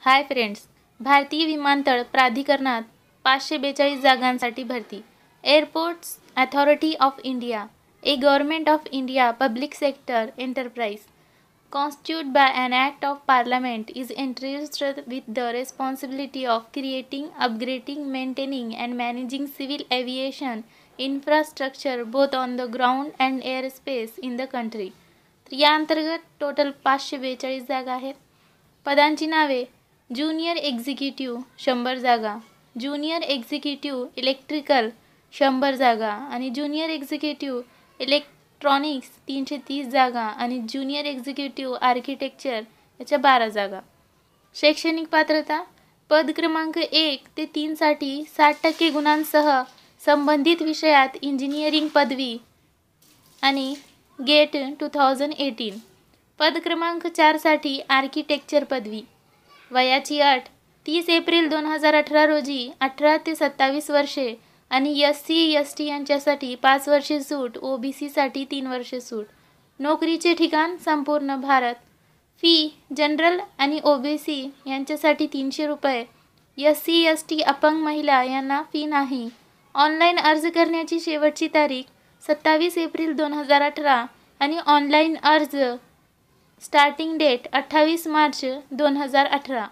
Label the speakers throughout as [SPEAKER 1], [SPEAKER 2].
[SPEAKER 1] Hi friends, भारतीय विमानतळ प्राधिकरणात 542 जागांसाठी भरती. Airports authority of India, a government of India public sector enterprise constituted by an act of parliament is entrusted with the responsibility of creating, upgrading, maintaining and managing civil aviation infrastructure both on the ground and airspace in the country. तर या अंतर्गत total 542 जागा आहेत. पदांची नावे: junior executive 100 जागा, junior executive electrical 100 जागा आणि ज्युनियर एक्झिक्युटिव्ह इलेक्ट्रॉनिक्स 330 जागा आणि ज्युनियर एक्झिक्युटिव्ह आर्किटेक्चर याच्या 12 जागा. शैक्षणिक पात्रता: पद क्रमांक 1 ते 3 साठी 60% गुणांसह संबंधित विषयात इंजिनिअरिंग पदवी आणि गेट 2018. पद क्रमांक 4 साठी आर्किटेक्चर पदवी. वयाची अट: 30 एप्रिल 2018 रोजी 18 ते 27 वर्षे आणि SC ST यांच्यासाठी 5 वर्षे सूट, OBC साठी 3 वर्षे सूट. नोकरीचे ठिकाण संपूर्ण भारत. फी: जनरल आणि OBC यांच्यासाठी 300 रुपये, SC ST अपंग महिला यांना फी नाही. ऑनलाईन अर्ज करण्याची शेवटची तारीख 27 एप्रिल 2018 आणि ऑनलाईन अर्ज starting date 28 March 2018.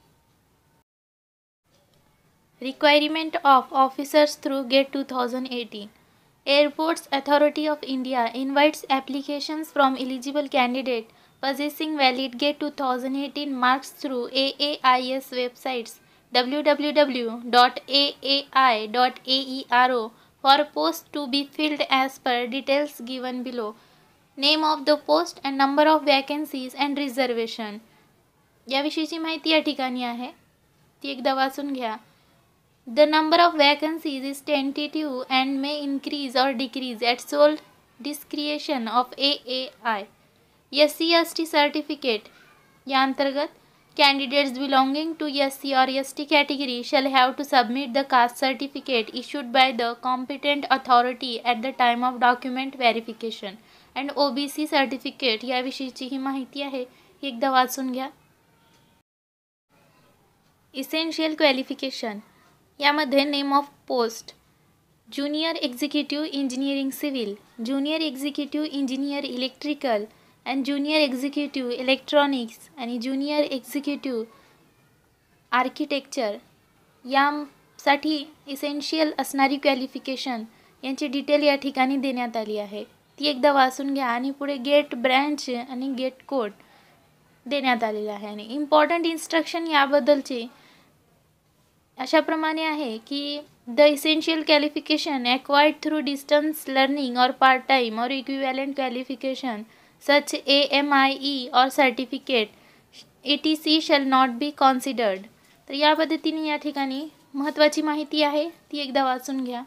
[SPEAKER 1] Requirement of officers through GATE 2018. Airports Authority of India invites applications from eligible candidate possessing valid GATE 2018 marks through AAIS websites www.aai.aero for posts to be filled as per details given below. Name of the post and number of vacancies and reservation. याविषयीची माहिती या ठिकाणी आहे, ती एकदा वाचून घ्या. The number of vacancies is tentative and may increase or decrease at sole discretion of AAI. SC ST certificate या अंतर्गत candidates belonging to SC or ST category shall have to submit the caste certificate issued by the competent authority at the time of document verification. And OBC certificate याविषयीची ही माहिती आहे, ही एकदा वाचून घ्या. Essential qualification यामध्ये name of post: junior executive engineering civil, junior executive engineer electrical and junior executive electronics आणि junior executive architecture यासाठी essential असणारी क्वालिफिकेशन यांची डिटेल या ठिकाणी देण्यात आली आहे, ती एकदा वाचून घ्या. आणि पुढे गेट ब्रँच आणि गेट कोड देण्यात आलेला आहे. आणि इम्पॉर्टंट इन्स्ट्रक्शन याबद्दलचे अशाप्रमाणे आहे की the essential qualification acquired through distance learning or part time or equivalent qualification such AMIE or certificate ETC shall not be considered. तर या पद्धतीने या ठिकाणी महत्त्वाची माहिती आहे, ती एकदा वाचून घ्या.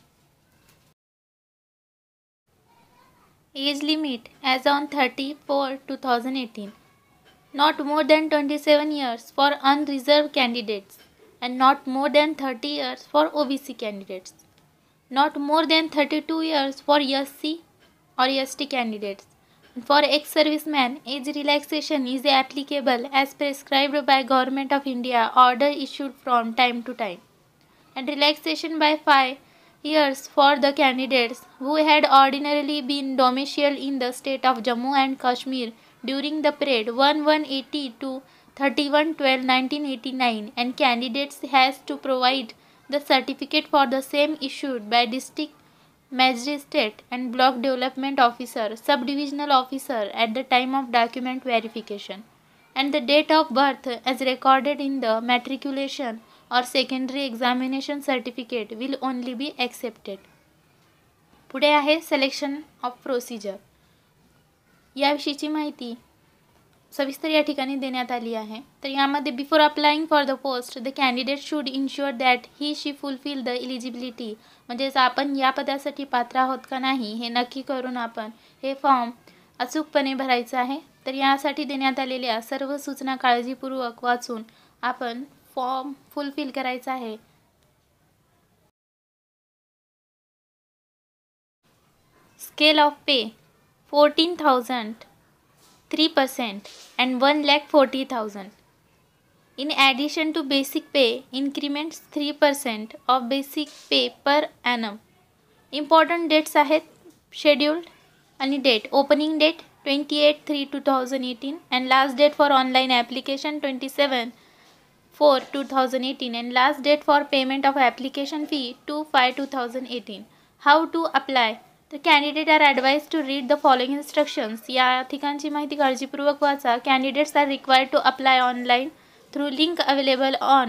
[SPEAKER 1] Age limit as on 30/4/2018. Not more than 27 years for unreserved candidates and not more than 30 years for OBC candidates, not more than 32 years for SC or ST candidates. And for ex-serviceman, age relaxation is applicable as prescribed by Government of India order issued from time to time. And relaxation by 5 years for the candidates who had ordinarily been domiciled in the state of Jammu and Kashmir during the period 1180 to 31/12/1989, and candidates has to provide the certificate for the same issued by district magistrate and block development officer, subdivisional officer at the time of document verification, and the date of birth as recorded in the matriculation or secondary examination certificate will only be accepted. पुढे आहे selection of procedure. याविषयीची माहिती सविस्तर या ठिकाणी देण्यात आली आहे. तर यामध्ये before applying for the post the candidate should ensure that he she fulfil the eligibility. म्हणजेच आपण या पदासाठी पात्र आहोत का नाही हे नक्की करून आपण हे फॉर्म अचूकपणे भरायचं आहे. तर यासाठी देण्यात आलेल्या सर्व सूचना काळजीपूर्वक वाचून आपण फॉर्म फुलफिल करायचा आहे. Scale of pay 14,000, 3% and 1,40,000. In addition to basic pay, increments 3% of basic pay per annum. Important dates आहेत scheduled आणि date. Opening date 28/3/2018 and last date for online application 27/4/2018 and last date for payment of application fee 2/5/2018. How to apply? The candidate are advised to read the following instructions. या ठिकाणची माहिती काळजीपूर्वक वाचा. Candidates are required to apply online through link available on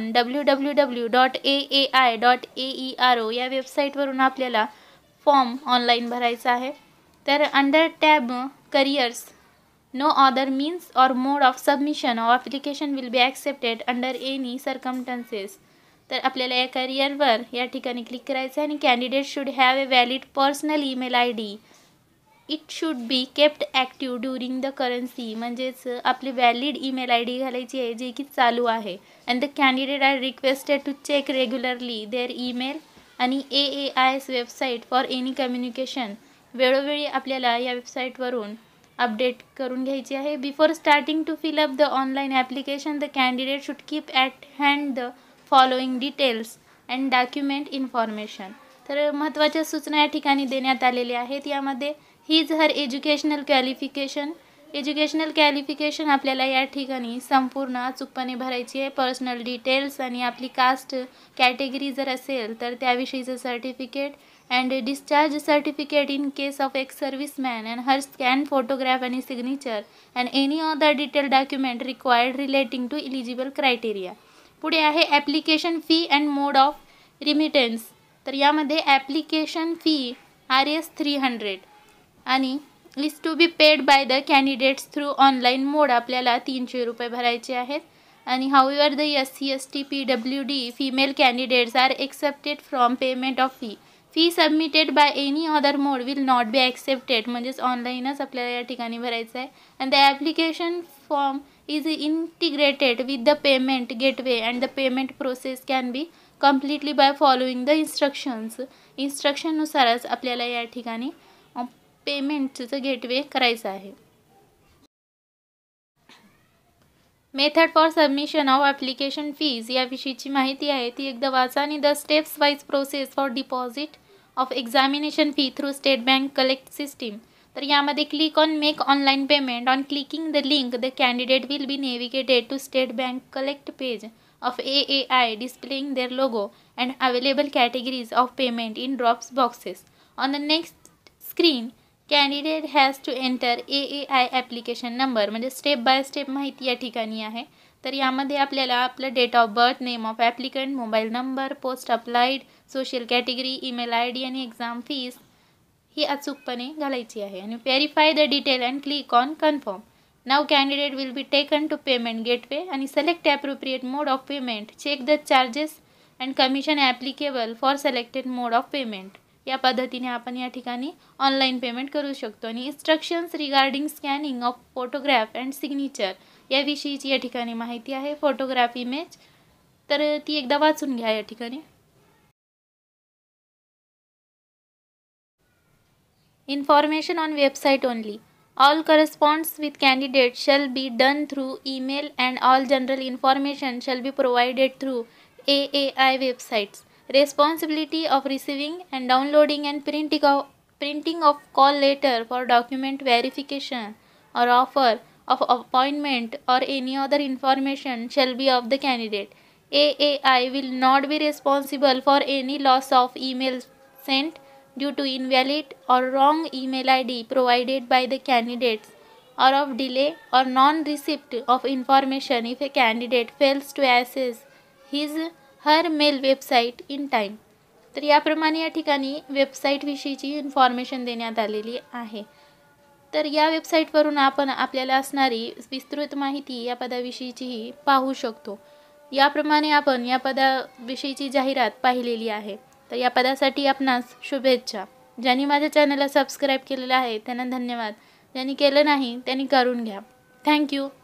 [SPEAKER 1] www.aai.aero या वेबसाईटवरून आपल्याला form online भरायचा आहे. तर under tab careers no other means or mode of submission of application will be accepted under any circumstances. तर आपल्याला या करिअरवर या ठिकाणी क्लिक करायचं आहे आणि candidate should have a valid personal email I D. It should be kept active during the currency. म्हणजेच आपली व्हॅलिड ईमेल आय डी घालायची आहे जे की चालू आहे. And the candidate are requested to check regularly their email आणि AAI's website for any communication. वेळोवेळी आपल्याला या वेबसाईटवरून अपडेट करून घ्यायची आहे. Before starting to fill up the online application the candidate should keep at hand the following details and document information. तर महत्त्वाच्या सूचना या ठिकाणी देण्यात आलेल्या आहेत. यामध्ये हीज हर एज्युकेशनल क्वालिफिकेशन आपल्याला या ठिकाणी संपूर्ण अचूकपणे भरायची आहे. पर्सनल डिटेल्स आणि आपली कास्ट कॅटेगरी जर असेल तर त्याविषयीचं certificate and discharge certificate in case of ex serviceman and her scan photograph आणि signature and any other detail document required relating to eligible criteria. पुढे आहे application fee and mode of remittance. तर यामध्ये application fee RS 300 आणि is to be paid by the candidates through online mode आपल्याला 300 रुपये भरायचे आहेत. आणि however the SC ST PWD female candidates are accepted from payment of fee. Fee submitted by any other mode will not be accepted. म्हणजेच ऑनलाईनच आपल्याला या ठिकाणी भरायचं आहे. And the application form is integrated with the payment gateway and the payment process can be completely by following the instructions. इन्स्ट्रक्शननुसारच आपल्याला या ठिकाणी पेमेंटचं गेटवे करायचं आहे. Method for submission of application fees याविषयीची माहिती आहे ती एकदा वाचा. आणि the steps wise process for deposit of examination fee through state bank collect system. तर यामध्ये click on make online payment. On clicking the link the candidate will be navigated to state bank collect page of AAI displaying their logo and available categories of payment in drops boxes. On the next screen, candidate has to enter AAI application number. म्हणजे step by step माहिती या ठिकाणी आहे. तर यामध्ये आपल्याला आपलं date of birth, name of applicant, mobile number, post applied, social category, email ID आणि एक्झाम फीस ही अचूकपणे घालायची आहे. आणि verify the detail and click on confirm. Now candidate will be taken to payment gateway and select appropriate mode of payment. Check the charges and commission applicable for selected mode of payment. या पद्धतीने आपण या ठिकाणी online payment करू शकतो. आणि instructions regarding scanning of photograph and signature याविषयीची या ठिकाणी माहिती आहे. फोटोग्राफ इमेज तर ती एकदा वाचून घ्या या ठिकाणी. Information on website only. All correspondence with candidates shall be done through email and all general information shall be provided through AAI websites. Responsibility of receiving and downloading and printing of call letter for document verification or offer of appointment or any other information shall be of the candidate. AAI will not be responsible for any loss of email sent due to invalid or wrong email ID provided by the candidates or of delay or non-receipt of information if a candidate fails to access her mail website in time. तर याप्रमाणे या ठिकाणी वेबसाईटविषयीची information देण्यात आलेली आहे. तर या वेबसाईटवरून आपण आपल्याला असणारी विस्तृत माहिती या पदाविषयीचीही पाहू शकतो. याप्रमाणे आपण या पदाविषयीची जाहिरात पाहिलेली आहे. तर या पदासाठी आपणास शुभेच्छा. ज्यांनी माझ्या चॅनलला सबस्क्राईब केलेलं आहे त्यांना धन्यवाद. ज्यांनी केलं नाही त्यांनी करून घ्या. थँक्यू.